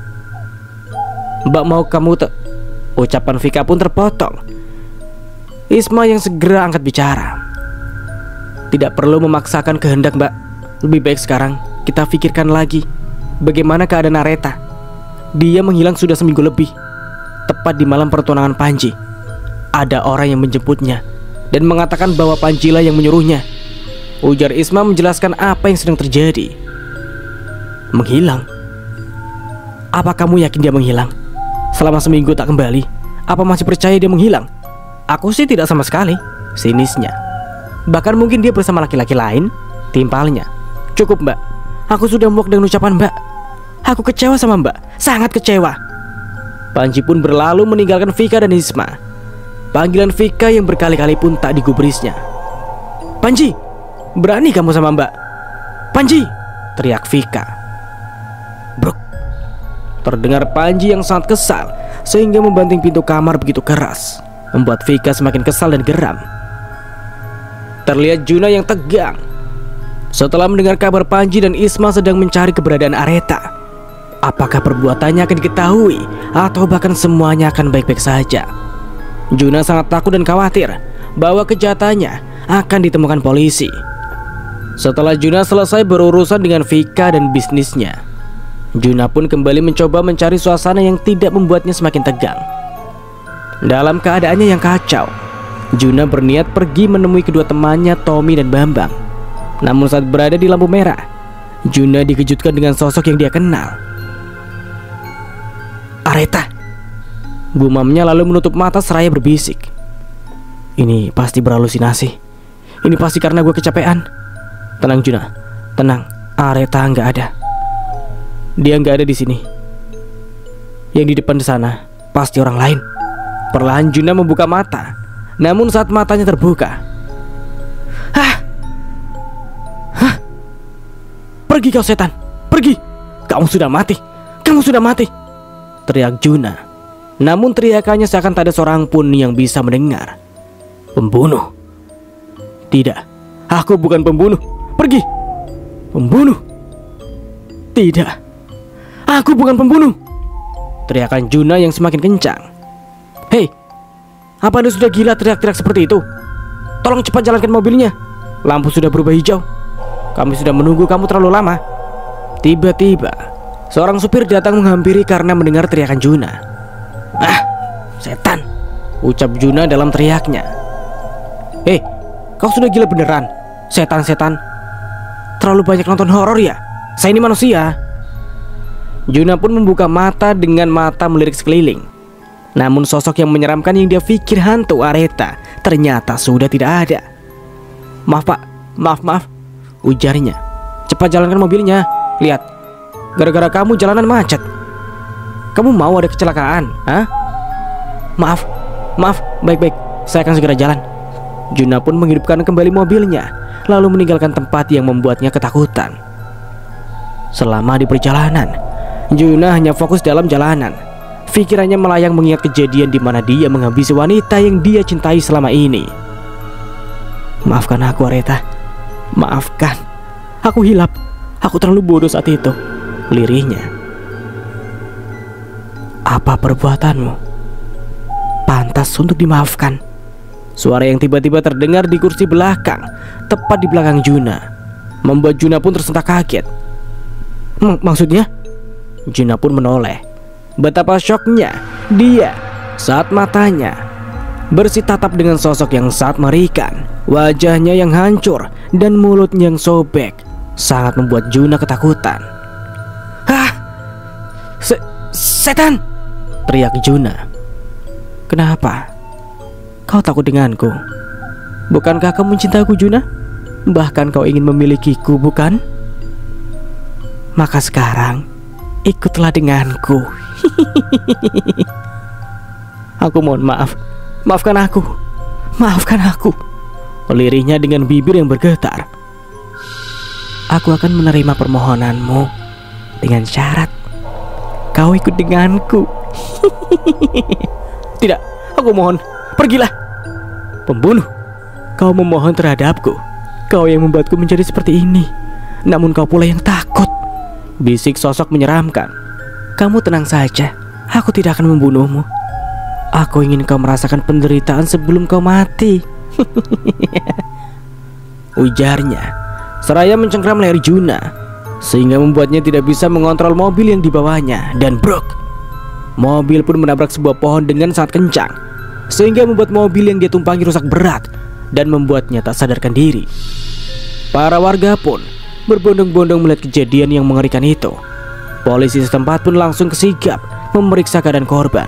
Mbak mau kamu te..." Ucapan Vika pun terpotong. Isma yang segera angkat bicara. "Tidak perlu memaksakan kehendak, Mbak. Lebih baik sekarang kita pikirkan lagi bagaimana keadaan Aretha. Dia menghilang sudah seminggu lebih. Tepat di malam pertunangan Panji, ada orang yang menjemputnya dan mengatakan bahwa Panjilah yang menyuruhnya," ujar Isma menjelaskan apa yang sedang terjadi. "Menghilang? Apa kamu yakin dia menghilang? Selama seminggu tak kembali, apa masih percaya dia menghilang?" "Aku sih tidak sama sekali," sinisnya. "Bahkan mungkin dia bersama laki-laki lain," timpalnya. "Cukup Mbak, aku sudah muak dengan ucapan Mbak. Aku kecewa sama Mbak, sangat kecewa." Panji pun berlalu meninggalkan Vika dan Isma. Panggilan Vika yang berkali-kali pun tak digubrisnya. "Panji, berani kamu sama Mbak? Panji!" teriak Vika. Bruk. Terdengar Panji yang sangat kesal, sehingga membanting pintu kamar begitu keras, membuat Vika semakin kesal dan geram. Terlihat Juna yang tegang setelah mendengar kabar Panji dan Isma sedang mencari keberadaan Aretha. Apakah perbuatannya akan diketahui atau bahkan semuanya akan baik-baik saja? Juna sangat takut dan khawatir bahwa kejahatannya akan ditemukan polisi. Setelah Juna selesai berurusan dengan Vika dan bisnisnya, Juna pun kembali mencoba mencari suasana yang tidak membuatnya semakin tegang. Dalam keadaannya yang kacau, Juna berniat pergi menemui kedua temannya Tommy dan Bambang. Namun saat berada di lampu merah, Juna dikejutkan dengan sosok yang dia kenal. "Aretha," gumamnya lalu menutup mata seraya berbisik. "Ini pasti berhalusinasi. Ini pasti karena gue kecapean." "Tenang Juna, tenang. Aretha nggak ada. Dia nggak ada di sini. Yang di depan di sana pasti orang lain." Perlahan Juna membuka mata. Namun saat matanya terbuka, "Hah? Hah? Pergi kau setan, pergi. Kamu sudah mati. Kamu sudah mati," teriak Juna. Namun teriakannya seakan tak ada seorang pun yang bisa mendengar. Pembunuh? Tidak, aku bukan pembunuh. Pergi. Pembunuh? Tidak, aku bukan pembunuh. Teriakan Juna yang semakin kencang. Hei, apa Anda sudah gila teriak-teriak seperti itu? Tolong cepat jalankan mobilnya. Lampu sudah berubah hijau. Kami sudah menunggu kamu terlalu lama. Tiba-tiba seorang supir datang menghampiri karena mendengar teriakan Juna. Ah, setan, ucap Juna dalam teriaknya. Eh, kau sudah gila beneran? Setan-setan, terlalu banyak nonton horor ya? Saya ini manusia. Juna pun membuka mata dengan mata melirik sekeliling. Namun sosok yang menyeramkan yang dia pikir hantu Aretha ternyata sudah tidak ada. Maaf pak, maaf maaf, ujarnya. Cepat jalankan mobilnya. Lihat, gara-gara kamu jalanan macet. Kamu mau ada kecelakaan? Hah? Maaf, maaf, baik-baik, saya akan segera jalan. Juna pun menghidupkan kembali mobilnya, lalu meninggalkan tempat yang membuatnya ketakutan. Selama di perjalanan, Juna hanya fokus dalam jalanan. Pikirannya melayang mengingat kejadian di mana dia menghabisi wanita yang dia cintai selama ini. Maafkan aku Aretha, maafkan. Aku hilap, aku terlalu bodoh saat itu, lirihnya. Apa perbuatanmu pantas untuk dimaafkan? Suara yang tiba-tiba terdengar di kursi belakang, tepat di belakang Juna, membuat Juna pun tersentak kaget. M Maksudnya? Juna pun menoleh. Betapa syoknya dia saat matanya bersitatap dengan sosok yang sangat mengerikan. Wajahnya yang hancur dan mulutnya yang sobek sangat membuat Juna ketakutan. Hah? Se Setan! Teriak Juna. Kenapa? Kau takut denganku? Bukankah kamu mencintaiku, Juna? Bahkan kau ingin memilikiku, bukan? Maka sekarang ikutlah denganku. Aku mohon maaf. Maafkan aku. Maafkan aku. Lirihnya dengan bibir yang bergetar. Aku akan menerima permohonanmu dengan syarat kau ikut denganku. Tidak, aku mohon, pergilah. Pembunuh, kau memohon terhadapku. Kau yang membuatku menjadi seperti ini. Namun kau pula yang takut, bisik sosok menyeramkan. Kamu tenang saja, aku tidak akan membunuhmu. Aku ingin kau merasakan penderitaan sebelum kau mati. Ujarnya seraya mencengkram leher Juna, sehingga membuatnya tidak bisa mengontrol mobil yang dibawanya. Dan brok, mobil pun menabrak sebuah pohon dengan sangat kencang, sehingga membuat mobil yang dia tumpangi rusak berat dan membuatnya tak sadarkan diri. Para warga pun berbondong-bondong melihat kejadian yang mengerikan itu. Polisi setempat pun langsung kesigap memeriksa keadaan korban.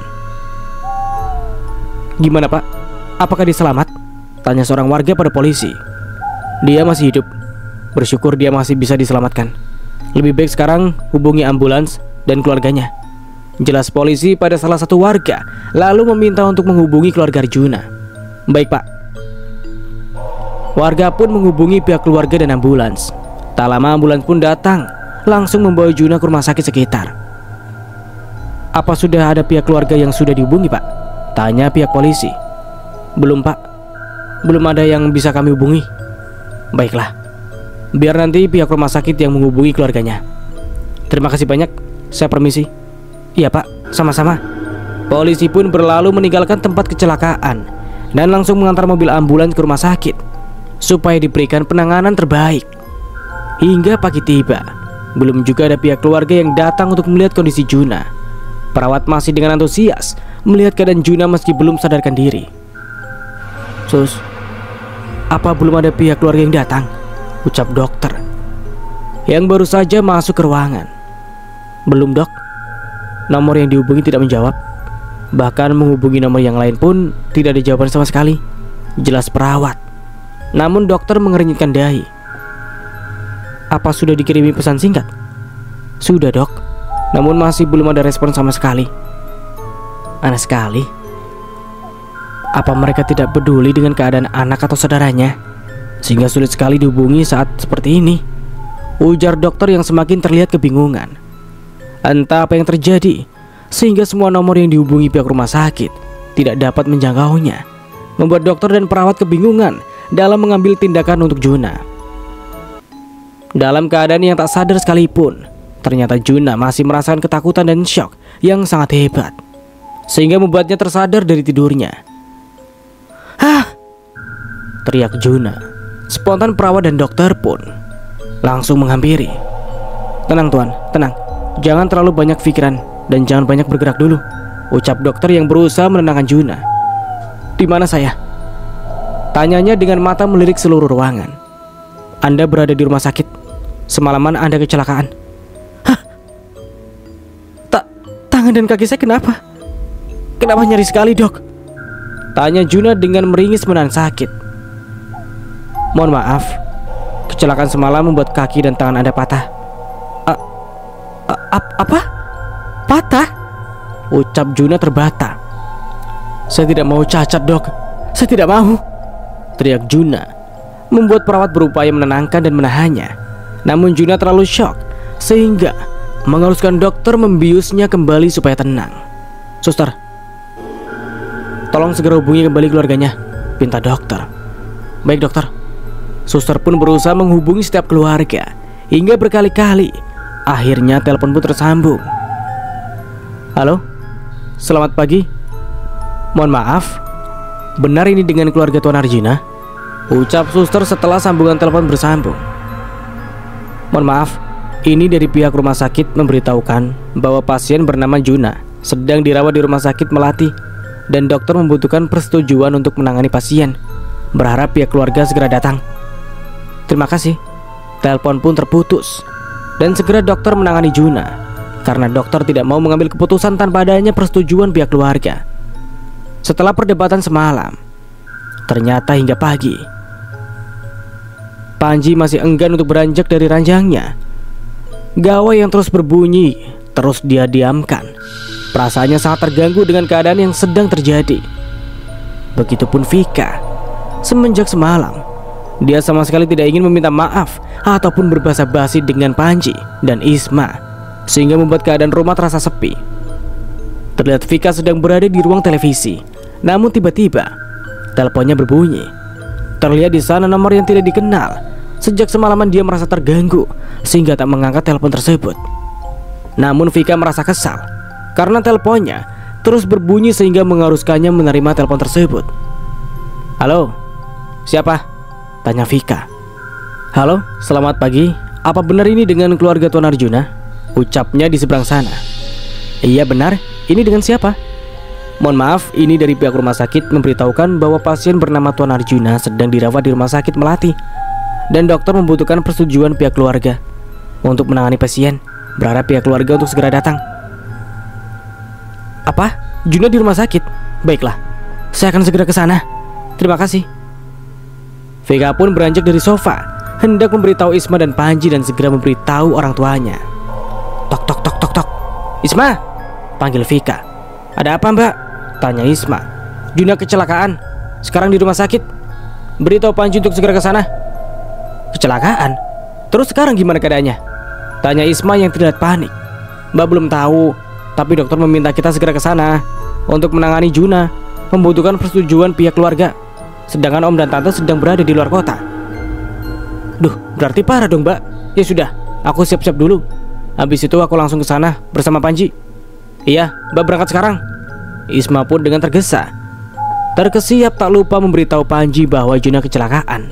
Gimana pak? Apakah dia selamat? Tanya seorang warga pada polisi. Dia masih hidup. Bersyukur dia masih bisa diselamatkan. Lebih baik sekarang hubungi ambulans dan keluarganya. Jelas polisi pada salah satu warga, lalu meminta untuk menghubungi keluarga Juna. Baik pak. Warga pun menghubungi pihak keluarga dan ambulans. Tak lama ambulans pun datang, langsung membawa Juna ke rumah sakit sekitar. Apa sudah ada pihak keluarga yang sudah dihubungi pak? Tanya pihak polisi. Belum pak, belum ada yang bisa kami hubungi. Baiklah, biar nanti pihak rumah sakit yang menghubungi keluarganya. Terima kasih banyak, saya permisi. Iya pak, sama-sama. Polisi pun berlalu meninggalkan tempat kecelakaan dan langsung mengantar mobil ambulans ke rumah sakit supaya diberikan penanganan terbaik. Hingga pagi tiba, belum juga ada pihak keluarga yang datang untuk melihat kondisi Juna. Perawat masih dengan antusias melihat keadaan Juna meski belum sadarkan diri. Sus, apa belum ada pihak keluarga yang datang? Ucap dokter yang baru saja masuk ke ruangan. Belum dok. Nomor yang dihubungi tidak menjawab. Bahkan menghubungi nomor yang lain pun tidak ada jawaban sama sekali. Jelas perawat. Namun dokter mengernyitkan dahi. Apa sudah dikirimi pesan singkat? Sudah dok, namun masih belum ada respon sama sekali. Aneh sekali. Apa mereka tidak peduli dengan keadaan anak atau saudaranya, sehingga sulit sekali dihubungi saat seperti ini? Ujar dokter yang semakin terlihat kebingungan. Entah apa yang terjadi, sehingga semua nomor yang dihubungi pihak rumah sakit tidak dapat menjangkaunya, membuat dokter dan perawat kebingungan dalam mengambil tindakan untuk Juna. Dalam keadaan yang tak sadar sekalipun, ternyata Juna masih merasakan ketakutan dan syok yang sangat hebat, sehingga membuatnya tersadar dari tidurnya. "Hah!" teriak Juna. Spontan perawat dan dokter pun langsung menghampiri. "Tenang tuan, tenang. Jangan terlalu banyak pikiran dan jangan banyak bergerak dulu," ucap dokter yang berusaha menenangkan Juna. "Di mana saya?" tanyanya dengan mata melirik seluruh ruangan. "Anda berada di rumah sakit. Semalaman Anda kecelakaan." "Hah? Tak, tangan dan kaki saya kenapa? Kenapa nyeri sekali, dok?" tanya Juna dengan meringis menahan sakit. "Mohon maaf, kecelakaan semalam membuat kaki dan tangan Anda patah." A, a, apa? Patah? Ucap Juna terbata. "Saya tidak mau cacat, dok. Saya tidak mau," teriak Juna, membuat perawat berupaya menenangkan dan menahannya. Namun Juna terlalu syok sehingga mengharuskan dokter membiusnya kembali supaya tenang. "Suster, tolong segera hubungi kembali keluarganya," pinta dokter. "Baik, dokter." Suster pun berusaha menghubungi setiap keluarga hingga berkali-kali. Akhirnya telepon pun tersambung. "Halo, selamat pagi. Mohon maaf, benar ini dengan keluarga Tuan Arjuna?" ucap suster setelah sambungan telepon bersambung. "Mohon maaf, ini dari pihak rumah sakit memberitahukan bahwa pasien bernama Juna sedang dirawat di rumah sakit Melati dan dokter membutuhkan persetujuan untuk menangani pasien. Berharap pihak keluarga segera datang." "Terima kasih." Telepon pun terputus dan segera dokter menangani Juna karena dokter tidak mau mengambil keputusan tanpa adanya persetujuan pihak keluarga. Setelah perdebatan semalam, ternyata hingga pagi Panji masih enggan untuk beranjak dari ranjangnya. Gawai yang terus berbunyi terus dia diamkan. Perasaannya sangat terganggu dengan keadaan yang sedang terjadi. Begitupun Vika. Semenjak semalam, dia sama sekali tidak ingin meminta maaf ataupun berbahasa basi dengan Panji dan Isma, sehingga membuat keadaan rumah terasa sepi. Terlihat Vika sedang berada di ruang televisi, namun tiba-tiba teleponnya berbunyi. Terlihat di sana nomor yang tidak dikenal. Sejak semalaman dia merasa terganggu sehingga tak mengangkat telepon tersebut. Namun Vika merasa kesal karena teleponnya terus berbunyi sehingga mengharuskannya menerima telepon tersebut. "Halo, siapa?" tanya Vika. "Halo, selamat pagi. Apa benar ini dengan keluarga Tuan Arjuna?" ucapnya di seberang sana. "Iya benar, ini dengan siapa?" "Mohon maaf, ini dari pihak rumah sakit memberitahukan bahwa pasien bernama Tuan Arjuna sedang dirawat di rumah sakit Melati dan dokter membutuhkan persetujuan pihak keluarga untuk menangani pasien. Berharap pihak keluarga untuk segera datang." "Apa? Juna di rumah sakit? Baiklah, saya akan segera ke sana. Terima kasih." Vika pun beranjak dari sofa, hendak memberitahu Isma dan Panji dan segera memberitahu orang tuanya. "Tok tok tok tok tok. Isma," panggil Vika. "Ada apa, Mbak?" tanya Isma. "Juna kecelakaan. Sekarang di rumah sakit. Beritahu Panji untuk segera ke sana." "Kecelakaan? Terus sekarang gimana keadaannya?" tanya Isma yang terlihat panik. "Mbak belum tahu, tapi dokter meminta kita segera ke sana untuk menangani Juna, membutuhkan persetujuan pihak keluarga. Sedangkan om dan tante sedang berada di luar kota." "Duh, berarti parah dong, Mbak. Ya sudah, aku siap-siap dulu. Habis itu aku langsung ke sana bersama Panji." "Iya, Mbak berangkat sekarang." Isma pun dengan tergesa terkesiap tak lupa memberitahu Panji bahwa Juna kecelakaan.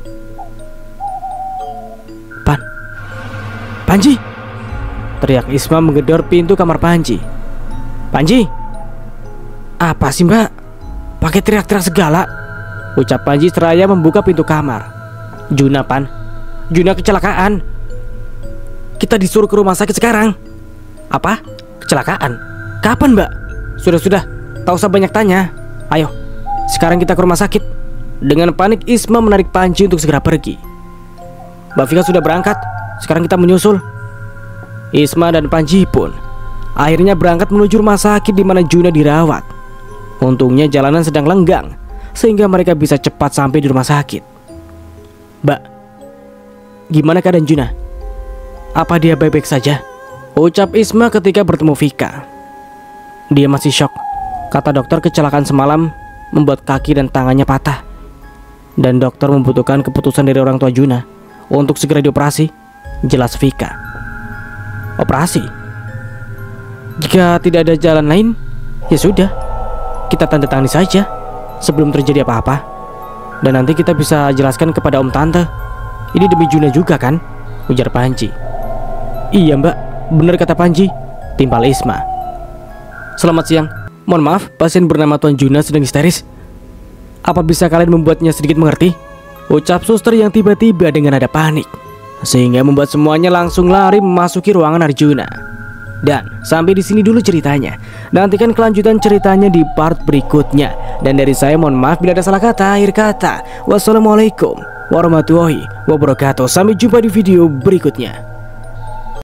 "Pan, Panji!" teriak Isma menggedor pintu kamar Panji. "Panji, apa sih, Mbak? Pakai teriak-teriak segala," ucap Panji seraya membuka pintu kamar. "Juna, Pan. Juna kecelakaan. Kita disuruh ke rumah sakit sekarang." "Apa? Kecelakaan? Kapan, Mbak?" "Sudah-sudah, tak usah banyak tanya. Ayo, sekarang kita ke rumah sakit." Dengan panik Isma menarik Panji untuk segera pergi. "Mbak Vika sudah berangkat. Sekarang kita menyusul." Isma dan Panji pun akhirnya berangkat menuju rumah sakit di mana Juna dirawat. Untungnya jalanan sedang lenggang sehingga mereka bisa cepat sampai di rumah sakit. "Mbak, gimana keadaan Juna? Apa dia baik-baik saja?" ucap Isma ketika bertemu Vika. Dia masih shock. Kata dokter kecelakaan semalam membuat kaki dan tangannya patah. Dan dokter membutuhkan keputusan dari orang tua Juna untuk segera dioperasi, jelas Vika. Operasi? Jika tidak ada jalan lain, ya sudah, kita tanda tangani saja sebelum terjadi apa-apa. Dan nanti kita bisa jelaskan kepada om tante. Ini demi Juna juga kan? Ujar Panji. Iya mbak, benar kata Panji, timpal Isma. Selamat siang, mohon maaf, pasien bernama Tuan Juna sedang histeris. Apa bisa kalian membuatnya sedikit mengerti? Ucap suster yang tiba-tiba dengan nada panik, sehingga membuat semuanya langsung lari memasuki ruangan Arjuna. Dan sampai di sini dulu ceritanya. Nantikan kelanjutan ceritanya di part berikutnya. Dan dari saya mohon maaf bila ada salah kata, akhir kata. Wassalamualaikum warahmatullahi wabarakatuh. Sampai jumpa di video berikutnya.